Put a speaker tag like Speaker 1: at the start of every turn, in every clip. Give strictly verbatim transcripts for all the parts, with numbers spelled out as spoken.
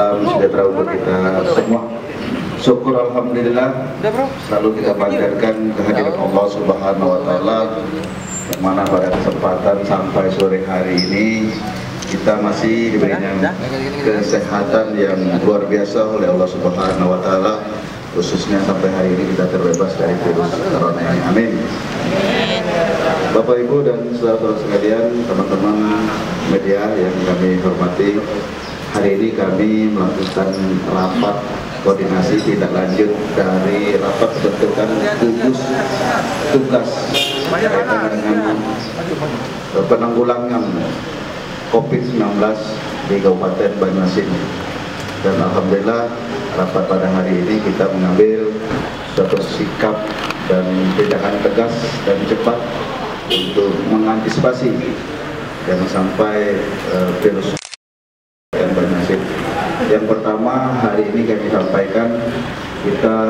Speaker 1: salam sejahtera untuk kita semua. Syukur alhamdulillah selalu kita panjatkan kehadiran Allah Subhanahu wa taala, yang mana pada kesempatan sampai sore hari ini kita masih diberikan kesehatan yang luar biasa oleh Allah Subhanahu wa taala, khususnya sampai hari ini kita terbebas dari virus corona ini. Amin. Bapak Ibu dan saudara-saudara sekalian, teman-teman media yang kami hormati, hari ini kami melakukan rapat koordinasi tindak lanjut dari rapat pembentukan gugus tugas berkaitan dengan penanggulangan COVID sembilan belas di Kabupaten Banyuasin. Dan alhamdulillah rapat pada hari ini kita mengambil suatu sikap dan tindakan tegas dan cepat untuk mengantisipasi jangan sampai uh, virus yang Banyuasin. Yang pertama, hari ini kami sampaikan kita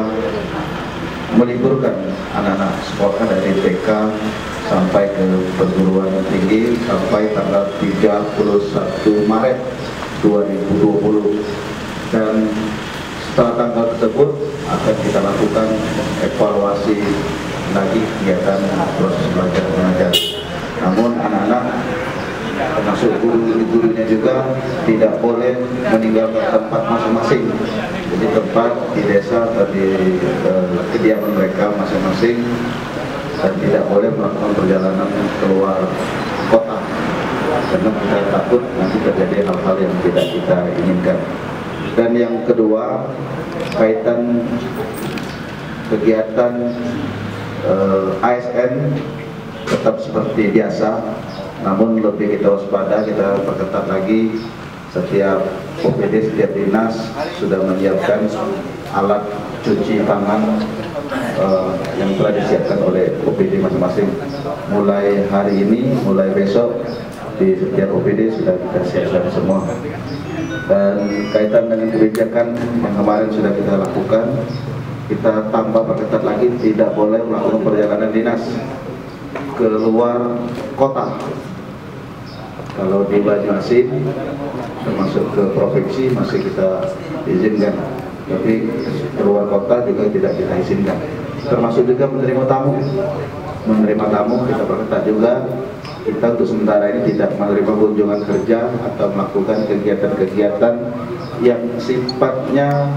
Speaker 1: meliburkan anak-anak sekolah dari T K sampai ke perguruan tinggi sampai tanggal tiga puluh satu Maret dua ribu dua puluh, dan setelah tanggal tersebut akan kita lakukan evaluasi lagi kegiatan proses belajar mengajar. Namun anak-anak termasuk guru-gurunya juga tidak boleh meninggalkan tempat masing-masing. Jadi tempat di desa atau di eh, kediaman mereka masing-masing, dan tidak boleh melakukan perjalanan keluar kota karena kita takut nanti terjadi hal-hal yang tidak kita inginkan. Dan yang kedua, kaitan kegiatan eh, A S N tetap seperti biasa, namun lebih kita waspada, kita perketat lagi. Setiap O P D, setiap dinas sudah menyiapkan alat cuci tangan uh, yang telah disiapkan oleh O P D masing-masing. Mulai hari ini, mulai besok di setiap O P D sudah kita siapkan semua. Dan kaitan dengan kebijakan yang kemarin sudah kita lakukan, kita tambah perketat lagi, tidak boleh melakukan perjalanan dinas ke luar kota. Kalau di Banyuasin termasuk ke provinsi masih kita izinkan, tapi keluar kota juga tidak kita izinkan. Termasuk juga menerima tamu, menerima tamu kita perketat juga. Kita untuk sementara ini tidak menerima kunjungan kerja atau melakukan kegiatan-kegiatan yang sifatnya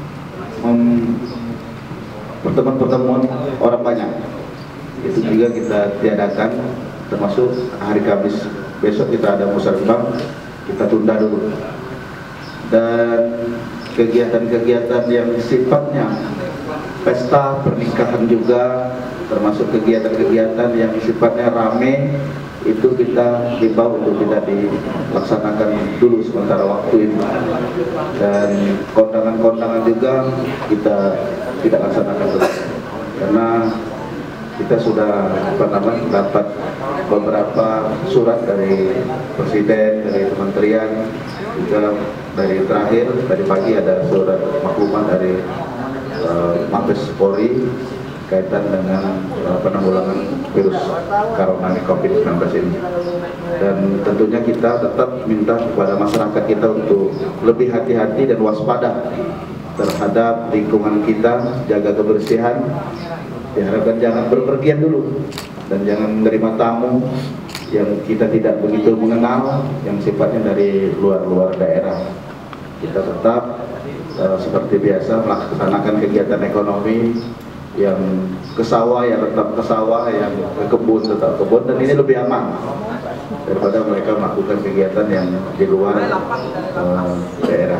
Speaker 1: pertemuan-pertemuan orang banyak. Itu juga kita tiadakan, termasuk hari Kamis besok kita ada musyawarah, kita tunda dulu. Dan kegiatan-kegiatan yang sifatnya pesta pernikahan juga, termasuk kegiatan-kegiatan yang sifatnya rame, itu kita himbau untuk tidak dilaksanakan dulu sementara waktu ini. Dan kondangan-kondangan juga kita tidak laksanakan dulu, karena kita sudah apa namanya dapat beberapa surat dari presiden, dari kementerian, juga dari terakhir tadi pagi ada surat maklumat dari uh, Mabes Polri kaitan dengan uh, penanggulangan virus corona COVID sembilan belas ini. Dan tentunya kita tetap minta kepada masyarakat kita untuk lebih hati-hati dan waspada terhadap lingkungan kita, jaga kebersihan. Diharapkan jangan berpergian dulu, dan jangan menerima tamu yang kita tidak begitu mengenal, yang sifatnya dari luar-luar daerah. Kita tetap uh, seperti biasa melaksanakan kegiatan ekonomi, yang ke sawah ya tetap ke sawah, yang ke kebun tetap kebun, dan ini lebih aman daripada mereka melakukan kegiatan yang di luar uh, daerah.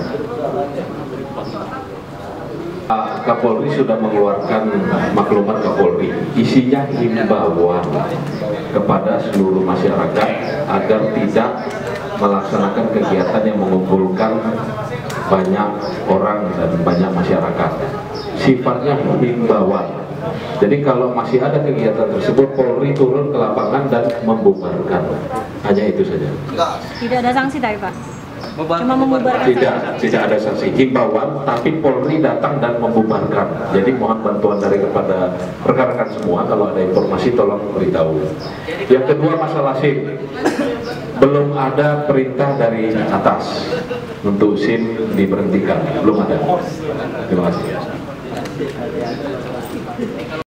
Speaker 2: Kapolri sudah mengeluarkan maklumat Kapolri, isinya himbauan kepada seluruh masyarakat agar tidak melaksanakan kegiatan yang mengumpulkan banyak orang dan banyak masyarakat. Sifatnya himbauan. Jadi kalau masih ada kegiatan tersebut, Polri turun ke lapangan dan membubarkan. Hanya itu saja.
Speaker 3: Tidak ada sanksi tadi, Pak? Cuma membubarkan
Speaker 2: tidak, tidak ada sanksi, himbauan, tapi Polri datang dan membubarkan. Jadi mohon bantuan dari kepada rekan-rekan semua, kalau ada informasi tolong beritahu. Yang kedua, masalah SIM. belum ada perintah dari atas untuk SIM diberhentikan, belum ada. Terima kasih.